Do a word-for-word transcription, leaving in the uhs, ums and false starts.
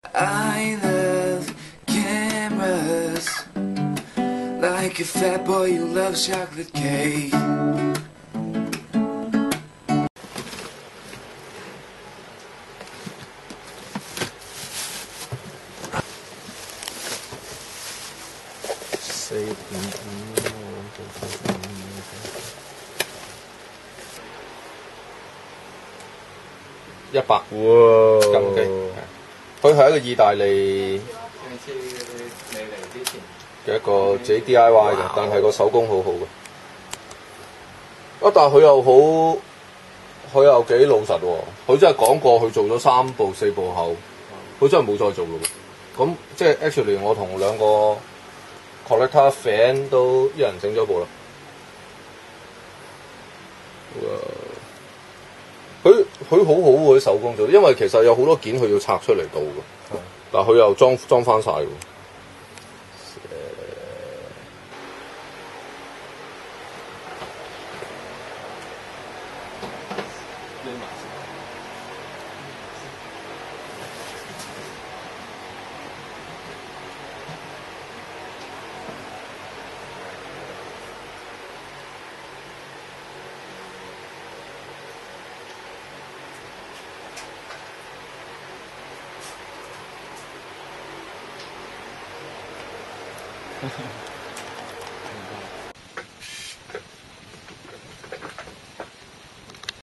I love cameras like a fat boy who loves chocolate cake. 四五五，一百。哇！金雞，佢係一個意大利嘅一個自己 D I Y 嘅，但係個手工好好嘅。啊！但係佢又好，佢又幾老實喎。佢真係講過，佢做咗三部四部後，佢真係冇再做咯。咁即係 actually 我同兩個 collector fan 都一人整咗部啦。佢佢好好喎啲手工做，因為其實有好多件佢要拆出嚟到嘅，但係佢又裝裝翻晒喎。